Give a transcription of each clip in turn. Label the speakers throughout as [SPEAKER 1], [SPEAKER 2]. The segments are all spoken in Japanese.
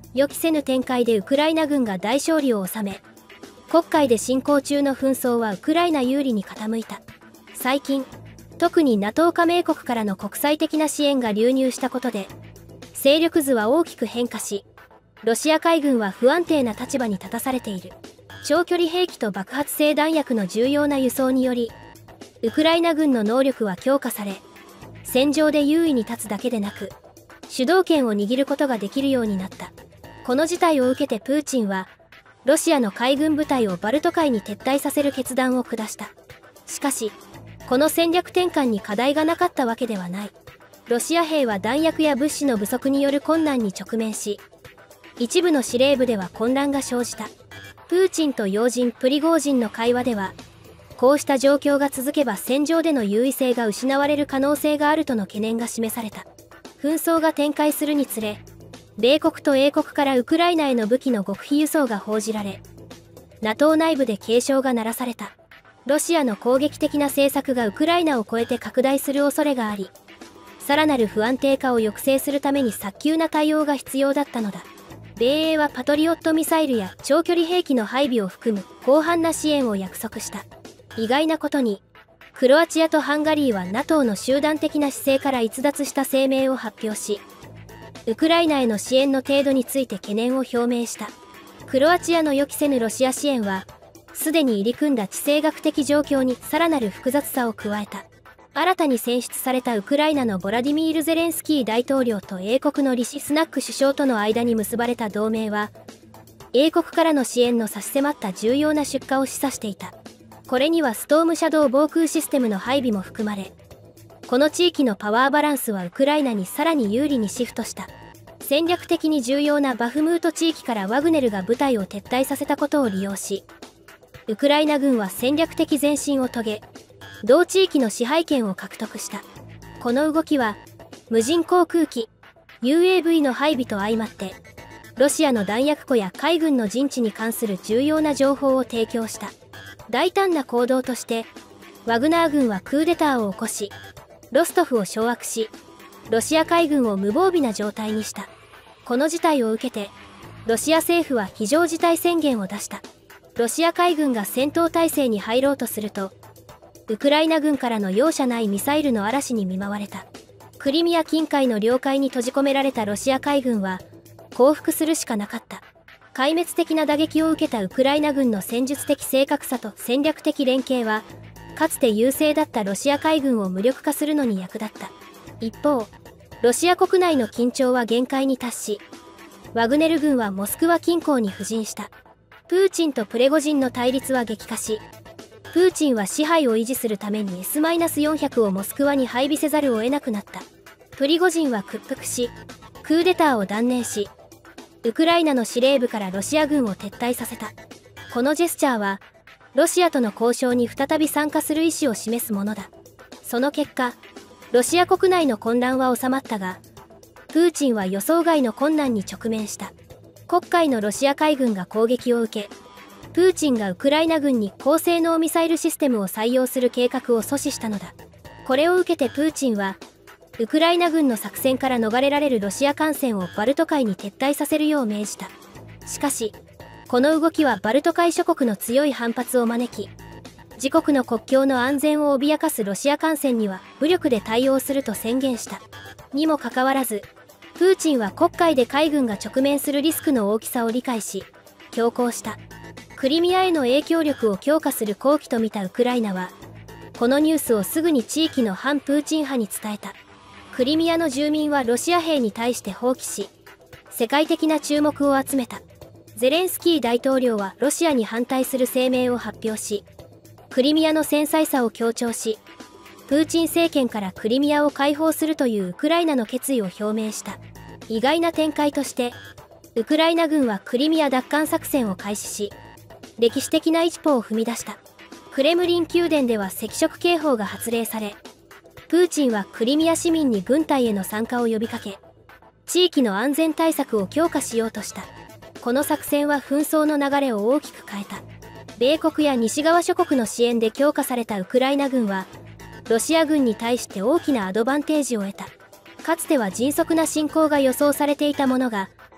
[SPEAKER 1] 予期せぬ展開でウクライナ軍が大勝利を収め、黒海で進行中の紛争はウクライナ有利に傾いた。最近、特に NATO 加盟国からの国際的な支援が流入したことで、勢力図は大きく変化し、ロシア海軍は不安定な立場に立たされている。長距離兵器と爆発性弾薬の重要な輸送により、ウクライナ軍の能力は強化され、戦場で優位に立つだけでなく、主導権を握ることができるようになった。この事態を受けてプーチンは、ロシアの海軍部隊をバルト海に撤退させる決断を下した。しかし、この戦略転換に課題がなかったわけではない。ロシア兵は弾薬や物資の不足による困難に直面し、一部の司令部では混乱が生じた。プーチンと要人プリゴージンの会話では、こうした状況が続けば戦場での優位性が失われる可能性があるとの懸念が示された。紛争が展開するにつれ、米国と英国からウクライナへの武器の極秘輸送が報じられ、NATO 内部で警鐘が鳴らされた。ロシアの攻撃的な政策がウクライナを超えて拡大する恐れがあり、さらなる不安定化を抑制するために早急な対応が必要だったのだ。米英はパトリオットミサイルや長距離兵器の配備を含む広範な支援を約束した。意外なことに、クロアチアとハンガリーは NATO の集団的な姿勢から逸脱した声明を発表し、ウクライナへの支援の程度について懸念を表明した。クロアチアの予期せぬロシア支援は、すでに入り組んだ地政学的状況にさらなる複雑さを加えた。新たに選出されたウクライナのボラディミール・ゼレンスキー大統領と英国のリシ・スナック首相との間に結ばれた同盟は、英国からの支援の差し迫った重要な出荷を示唆していた。これにはストームシャドー防空システムの配備も含まれ、この地域のパワーバランスはウクライナにさらに有利にシフトした。戦略的に重要なバフムート地域からワグネルが部隊を撤退させたことを利用し、ウクライナ軍は戦略的前進を遂げ、同地域の支配権を獲得した。この動きは、無人航空機、UAV の配備と相まって、ロシアの弾薬庫や海軍の陣地に関する重要な情報を提供した。大胆な行動として、ワグナー軍はクーデターを起こし、ロストフを掌握し、ロシア海軍を無防備な状態にした。この事態を受けて、ロシア政府は非常事態宣言を出した。ロシア海軍が戦闘態勢に入ろうとすると、ウクライナ軍からの容赦ないミサイルの嵐に見舞われた。クリミア近海の領海に閉じ込められたロシア海軍は、降伏するしかなかった。壊滅的な打撃を受けたウクライナ軍の戦術的正確さと戦略的連携は、かつて優勢だったロシア海軍を無力化するのに役立った。一方、ロシア国内の緊張は限界に達し、ワグネル軍はモスクワ近郊に布陣した。プーチンとプレゴジンの対立は激化し、プーチンは支配を維持するために S-400 をモスクワに配備せざるを得なくなった。プリゴジンは屈服し、クーデターを断念し、ウクライナの司令部からロシア軍を撤退させた。このジェスチャーは、ロシアとの交渉に再び参加する意思を示すものだ。その結果、ロシア国内の混乱は収まったが、プーチンは予想外の困難に直面した。黒海のロシア海軍が攻撃を受け、プーチンがウクライナ軍に高性能ミサイルシステムを採用する計画を阻止したのだ。これを受けてプーチンは、ウクライナ軍の作戦から逃れられるロシア艦船をバルト海に撤退させるよう命じた。しかし、この動きはバルト海諸国の強い反発を招き、自国の国境の安全を脅かすロシア艦船には武力で対応すると宣言した。にもかかわらず、プーチンは黒海で海軍が直面するリスクの大きさを理解し、強行した。クリミアへの影響力を強化する好機と見たウクライナは、このニュースをすぐに地域の反プーチン派に伝えた。クリミアの住民はロシア兵に対して蜂起し、世界的な注目を集めた。ゼレンスキー大統領はロシアに反対する声明を発表し、クリミアの繊細さを強調し、プーチン政権からクリミアを解放するというウクライナの決意を表明した。意外な展開として、ウクライナ軍はクリミア奪還作戦を開始し、歴史的な一歩を踏み出した。クレムリン宮殿では赤色警報が発令され、プーチンはクリミア市民に軍隊への参加を呼びかけ、地域の安全対策を強化しようとした。この作戦は紛争の流れを大きく変えた。米国や西側諸国の支援で強化されたウクライナ軍は、ロシア軍に対して大きなアドバンテージを得た。かつては迅速な侵攻が予想されていたものが、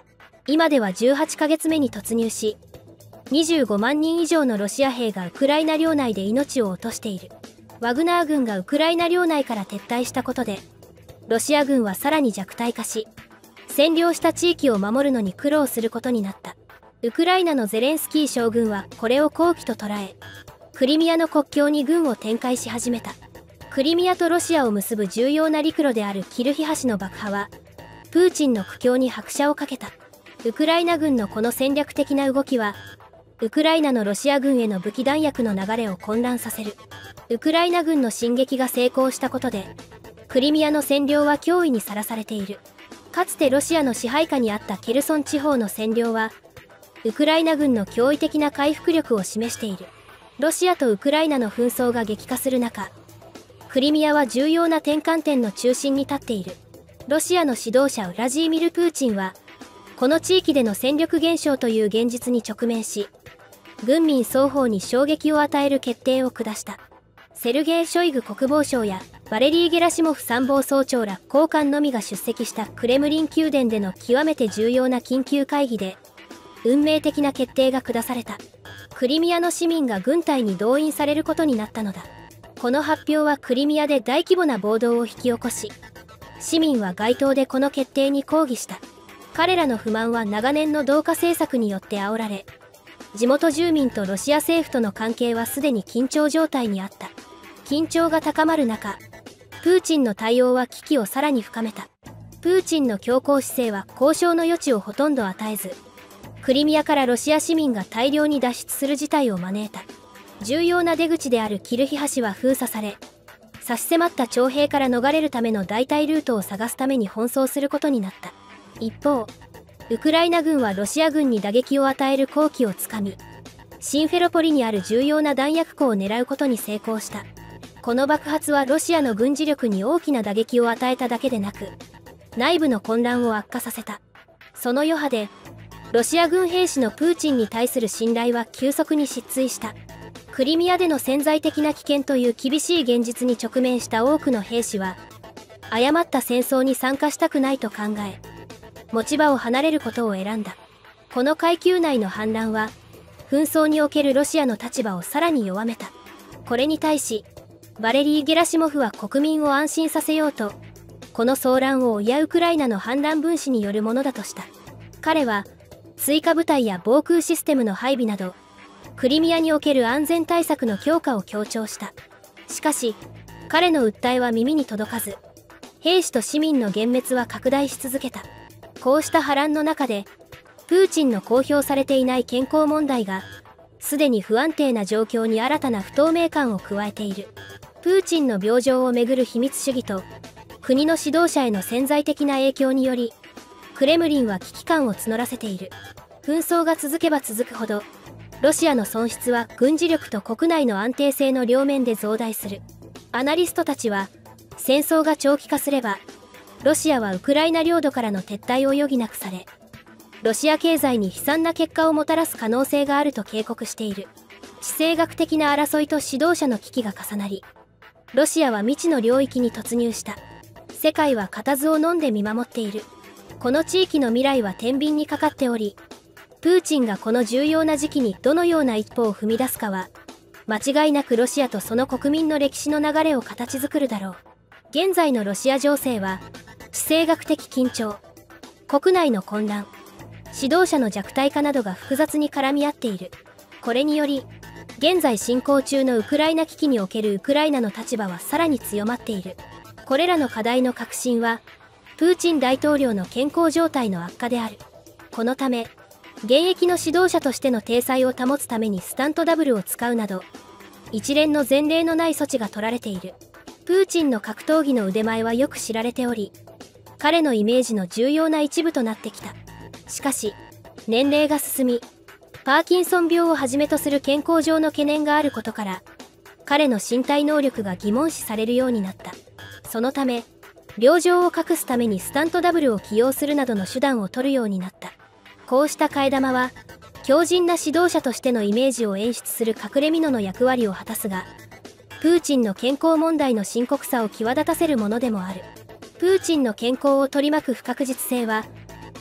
[SPEAKER 1] 今では18ヶ月目に突入し、25万人以上のロシア兵がウクライナ領内で命を落としている。ワグナー軍がウクライナ領内から撤退したことで、ロシア軍はさらに弱体化し、占領した地域を守るのに苦労することになった。ウクライナのゼレンスキー将軍はこれを好機と捉え、クリミアの国境に軍を展開し始めた。クリミアとロシアを結ぶ重要な陸路であるキルヒ橋の爆破は、プーチンの苦境に拍車をかけた。ウクライナ軍のこの戦略的な動きは、ウクライナのロシア軍への武器弾薬の流れを混乱させる。ウクライナ軍の進撃が成功したことで、クリミアの占領は脅威にさらされている。かつてロシアの支配下にあったケルソン地方の占領は、ウクライナ軍の驚異的な回復力を示している。ロシアとウクライナの紛争が激化する中、クリミアは重要な転換点の中心に立っている。ロシアの指導者ウラジーミル・プーチンは、この地域での戦力減少という現実に直面し、軍民双方に衝撃を与える決定を下した。セルゲイ・ショイグ国防相やバレリー・ゲラシモフ参謀総長ら高官のみが出席したクレムリン宮殿での極めて重要な緊急会議で、運命的な決定が下された。クリミアの市民が軍隊に動員されることになったのだ。この発表はクリミアで大規模な暴動を引き起こし、市民は街頭でこの決定に抗議した。彼らの不満は長年の同化政策によって煽られ、地元住民とロシア政府との関係はすでに緊張状態にあった。緊張が高まる中、プーチンの対応は危機をさらに深めた。プーチンの強硬姿勢は交渉の余地をほとんど与えず、クリミアからロシア市民が大量に脱出する事態を招いた。重要な出口であるキルヒ橋は封鎖され、差し迫った徴兵から逃れるための代替ルートを探すために奔走することになった。一方、ウクライナ軍はロシア軍に打撃を与える好機をつかみ、シンフェロポリにある重要な弾薬庫を狙うことに成功した。この爆発はロシアの軍事力に大きな打撃を与えただけでなく、内部の混乱を悪化させた。その余波で、ロシア軍兵士のプーチンに対する信頼は急速に失墜した。クリミアでの潜在的な危険という厳しい現実に直面した多くの兵士は、誤った戦争に参加したくないと考え、持ち場を離れることを選んだ。この階級内の反乱は、紛争におけるロシアの立場をさらに弱めた。これに対し、バレリー・ゲラシモフは国民を安心させようと、この騒乱を親ウクライナの反乱分子によるものだとした。彼は、追加部隊や防空システムの配備など、クリミアにおける安全対策の強化を強調した。しかし、彼の訴えは耳に届かず、兵士と市民の幻滅は拡大し続けた。こうした波乱の中で、プーチンの公表されていない健康問題が、すでに不安定な状況に新たな不透明感を加えている。プーチンの病状をめぐる秘密主義と、国の指導者への潜在的な影響により、クレムリンは危機感を募らせている。紛争が続けば続くほど、ロシアの損失は軍事力と国内の安定性の両面で増大する。アナリストたちは、戦争が長期化すれば、ロシアはウクライナ領土からの撤退を余儀なくされ、ロシア経済に悲惨な結果をもたらす可能性があると警告している。地政学的な争いと指導者の危機が重なり、ロシアは未知の領域に突入した。世界は固唾を飲んで見守っている。この地域の未来は天秤にかかっており、プーチンがこの重要な時期にどのような一歩を踏み出すかは、間違いなくロシアとその国民の歴史の流れを形作るだろう。現在のロシア情勢は、地政学的緊張、国内の混乱、指導者の弱体化などが複雑に絡み合っている。これにより、現在進行中のウクライナ危機におけるウクライナの立場はさらに強まっている。これらの課題の核心は、プーチン大統領の健康状態の悪化である。このため、現役の指導者としての体裁を保つためにスタントダブルを使うなど、一連の前例のない措置が取られている。プーチンの格闘技の腕前はよく知られており、彼のイメージの重要な一部となってきた。しかし、年齢が進み、パーキンソン病をはじめとする健康上の懸念があることから、彼の身体能力が疑問視されるようになった。そのため、病状を隠すためにスタントダブルを起用するなどの手段を取るようになった。こうした替え玉は、強靭な指導者としてのイメージを演出する隠れ蓑の役割を果たすが、プーチンの健康問題の深刻さを際立たせるものでもある。プーチンの健康を取り巻く不確実性は、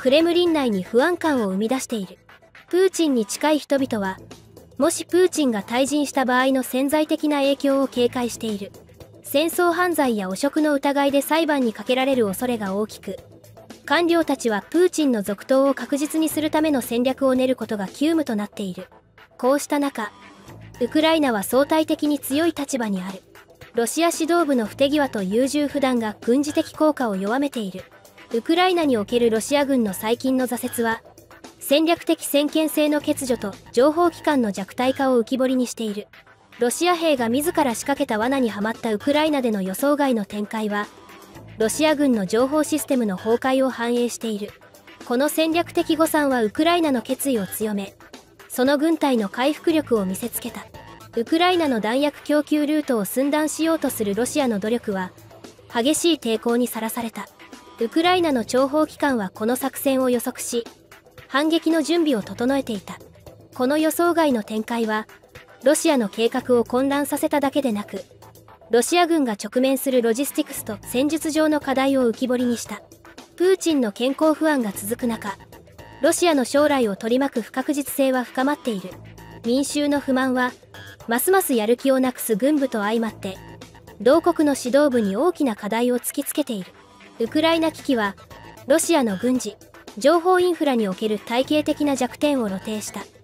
[SPEAKER 1] クレムリン内に不安感を生み出している。プーチンに近い人々は、もしプーチンが退陣した場合の潜在的な影響を警戒している。戦争犯罪や汚職の疑いで裁判にかけられる恐れが大きく、官僚たちはプーチンの続投を確実にするための戦略を練ることが急務となっている。こうした中、ウクライナは相対的に強い立場にある。ロシア指導部の不手際と優柔不断が軍事的効果を弱めている。ウクライナにおけるロシア軍の最近の挫折は、戦略的先見性の欠如と情報機関の弱体化を浮き彫りにしている。ロシア兵が自ら仕掛けた罠にはまったウクライナでの予想外の展開は、ロシア軍の情報システムの崩壊を反映している。この戦略的誤算はウクライナの決意を強め、その軍隊の回復力を見せつけた。ウクライナの弾薬供給ルートを寸断しようとするロシアの努力は、激しい抵抗にさらされた。ウクライナの諜報機関はこの作戦を予測し、反撃の準備を整えていた。この予想外の展開は、ロシアの計画を混乱させただけでなく、ロシア軍が直面するロジスティクスと戦術上の課題を浮き彫りにした。プーチンの健康不安が続く中、ロシアの将来を取り巻く不確実性は深まっている。民衆の不満は、ますますやる気をなくす軍部と相まって、同国の指導部に大きな課題を突きつけている。ウクライナ危機は、ロシアの軍事、情報インフラにおける体系的な弱点を露呈した。